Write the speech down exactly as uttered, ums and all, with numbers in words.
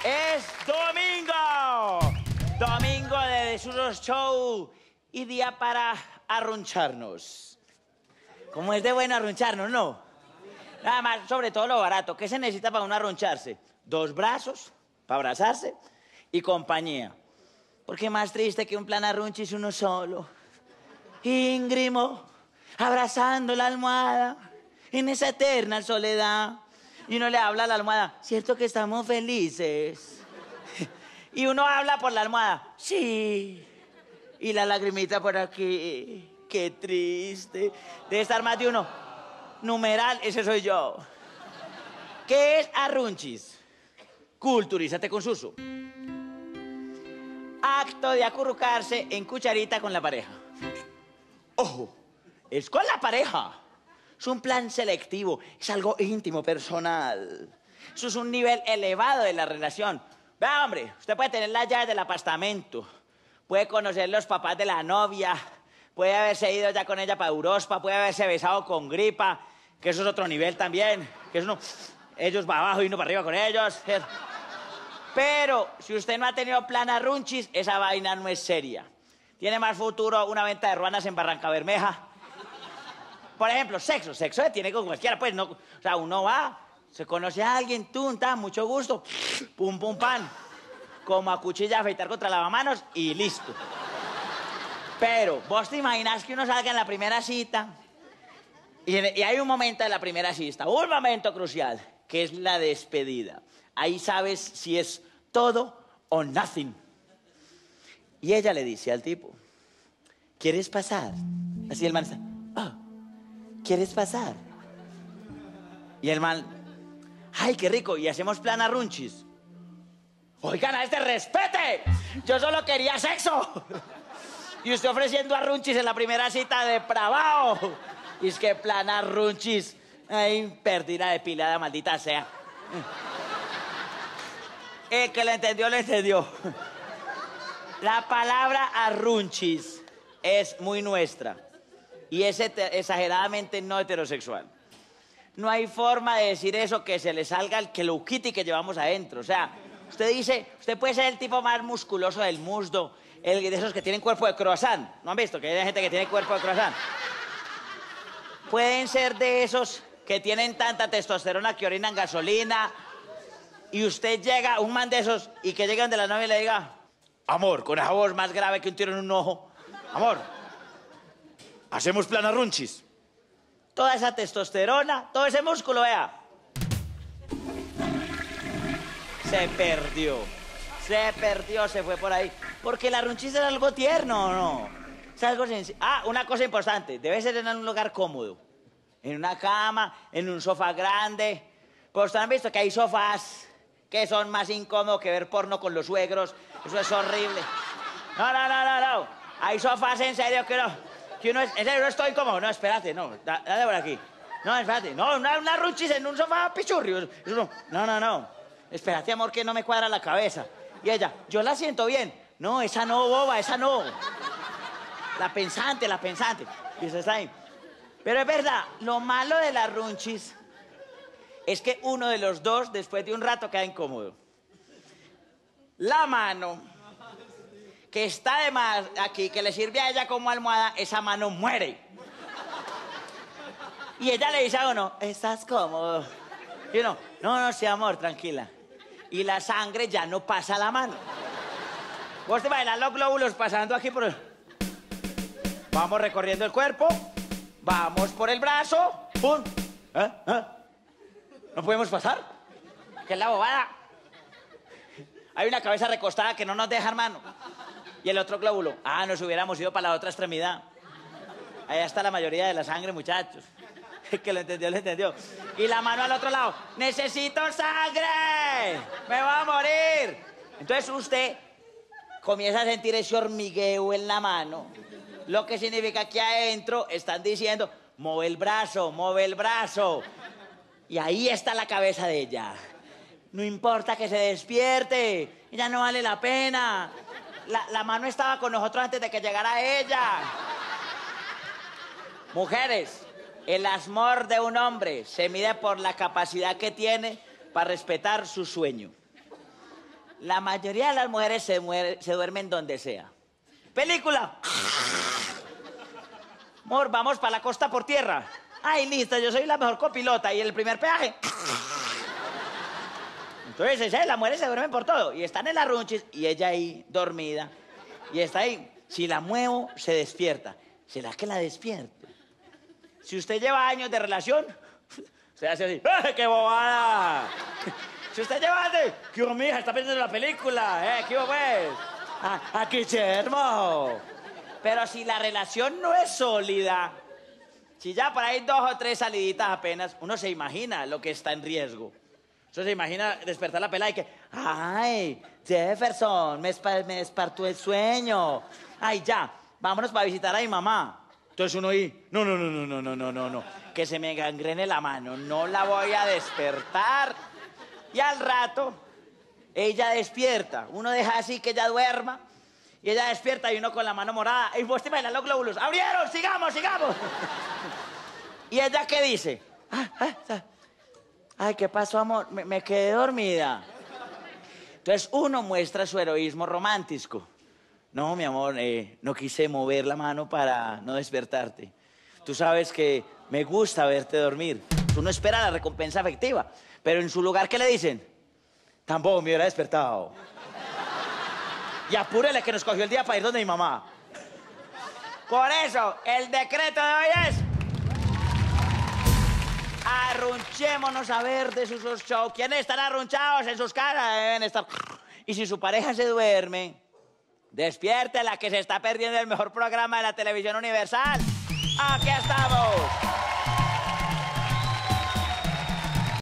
Es domingo. Domingo de Desusos Show y día para arruncharnos. Como es de bueno arruncharnos, ¿no? Nada más, sobre todo lo barato. ¿Qué se necesita para uno arruncharse? Dos brazos para abrazarse y compañía. Porque más triste que un plan arrunchis uno solo. Íngrimo, abrazando la almohada en esa eterna soledad. Y uno le habla a la almohada, ¿cierto que estamos felices? Y uno habla por la almohada, sí. Y la lagrimita por aquí, qué triste. Debe estar más de uno. Numeral, ese soy yo. ¿Qué es arrunchis? Culturízate con Suso. Acto de acurrucarse en cucharita con la pareja. Ojo, es con la pareja. Es un plan selectivo, es algo íntimo, personal. Eso es un nivel elevado de la relación. Vea, hombre, usted puede tener las llaves del apartamento, puede conocer los papás de la novia, puede haberse ido ya con ella para Europa, puede haberse besado con Gripa, que eso es otro nivel también, que es uno, ellos para abajo y uno para arriba con ellos. Pero si usted no ha tenido plan arrunchis, esa vaina no es seria. Tiene más futuro una venta de ruanas en Barranca Bermeja. Por ejemplo, sexo, sexo se tiene con cualquiera, pues, no, o sea, uno va, se conoce a alguien, tú, ta, mucho gusto, pum, pum, pan, como a cuchilla afeitar contra lavamanos y listo. Pero, vos te imaginas que uno salga en la primera cita y, y hay un momento de la primera cita, un momento crucial, que es la despedida. Ahí sabes si es todo o nothing. Y ella le dice al tipo, ¿quieres pasar? Así el man está, ah. ¿Quieres pasar? Y el man, ¡ay, qué rico! Y hacemos plan arrunchis. Oigan, a este respete. Yo solo quería sexo. Y usted ofreciendo arrunchis en la primera cita, depravado. Y es que plan arrunchis. Ay, perdida de pilada, maldita sea. El que le entendió, le entendió. La palabra arrunchis es muy nuestra. Y es exageradamente no heterosexual. No hay forma de decir eso que se le salga el que lo quite que llevamos adentro. O sea, usted dice, usted puede ser el tipo más musculoso del musdo, el de esos que tienen cuerpo de croissant. ¿No han visto? Que hay gente que tiene cuerpo de croissant. Pueden ser de esos que tienen tanta testosterona que orinan gasolina. Y usted llega, un man de esos, y que llegan de la novia y le diga, amor, con esa voz más grave que un tiro en un ojo. Amor, hacemos plan arrunchis. Toda esa testosterona, todo ese músculo, vea. Se perdió. Se perdió, se fue por ahí. Porque el arrunchis es algo tierno, ¿no? Es algo sencillo. Ah, una cosa importante. Debe ser en un lugar cómodo. En una cama, en un sofá grande. Pues ustedes han visto que hay sofás que son más incómodos que ver porno con los suegros. Eso es horrible. No, no, no, no, no. Hay sofás en serio que no... Que uno es, en serio, no estoy cómodo. No, espérate, no, da, dale por aquí. No, espérate, no, una, una runchis en un sofá pichurrio. No, no, no, no. Espérate, amor, que no me cuadra la cabeza. Y ella, yo la siento bien. No, esa no, boba, esa no. La pensante, la pensante. Y usted está ahí. Pero es verdad, lo malo de las runchis es que uno de los dos, después de un rato, queda incómodo. La mano... que está de más aquí, que le sirve a ella como almohada, esa mano muere. Y ella le dice a uno, ¿estás cómodo? Y uno, no, no, sí, amor, tranquila. Y la sangre ya no pasa a la mano. Vos te imaginas los glóbulos pasando aquí por el... Vamos recorriendo el cuerpo, vamos por el brazo, ¡pum! ¿Eh? ¿Eh? ¿No podemos pasar? ¿Qué es la bobada? Hay una cabeza recostada que no nos deja, hermano. Y el otro glóbulo, ah, nos hubiéramos ido para la otra extremidad. Allá está la mayoría de la sangre, muchachos. El que lo entendió, lo entendió. Y la mano al otro lado, ¡necesito sangre! ¡Me voy a morir! Entonces usted comienza a sentir ese hormigueo en la mano, lo que significa que adentro están diciendo, mueve el brazo, mueve el brazo. Y ahí está la cabeza de ella. No importa que se despierte, ella no vale la pena. La, la mano estaba con nosotros antes de que llegara ella. Mujeres, el amor de un hombre se mide por la capacidad que tiene para respetar su sueño. La mayoría de las mujeres se, muere, se duermen donde sea. Película. Amor, vamos para la costa por tierra. Ay, listo, yo soy la mejor copilota. ¿Y el primer peaje? Entonces, ¿eh? Las mujeres se duermen por todo. Y están en las runchis y ella ahí, dormida. Y está ahí. Si la muevo, se despierta. ¿Será que la despierte? Si usted lleva años de relación, usted hace así. ¡Eh, qué bobada! Si usted lleva años, ¿qué hubo, mija? Está pensando en la película. ¿Eh? ¿Qué hubo, pues? ¡Ah, ah, qué chermo! Pero si la relación no es sólida, si ya por ahí dos o tres saliditas apenas, uno se imagina lo que está en riesgo. Uno se imagina despertar la pelada y que, ¡ay, Jefferson, me, espa me espartó el sueño! ¡Ay, ya, vámonos para visitar a mi mamá! Entonces uno ahí, no, no, no, no, no, no, no, no, no, que se me gangrene la mano, no la voy a despertar. Y al rato, ella despierta, uno deja así que ella duerma, y ella despierta y uno con la mano morada, y vos te imaginas los glóbulos, ¡abrieron! ¡Sigamos, sigamos! ¿Y ella qué dice? Ah, ah, ah. Ay, ¿qué pasó, amor? Me, me quedé dormida. Entonces uno muestra su heroísmo romántico. No, mi amor, eh, no quise mover la mano para no despertarte. Tú sabes que me gusta verte dormir. Tú no esperas la recompensa afectiva. Pero en su lugar, ¿qué le dicen? Tampoco me hubiera despertado. Y apúrele que nos cogió el día para ir donde mi mamá. Por eso, el decreto de hoy es... arrunchémonos a ver de sus shows. ¿Quiénes están arrunchados en sus casas? Deben estar... Y si su pareja se duerme, despiértela, que se está perdiendo el mejor programa de la televisión universal. ¡Aquí estamos!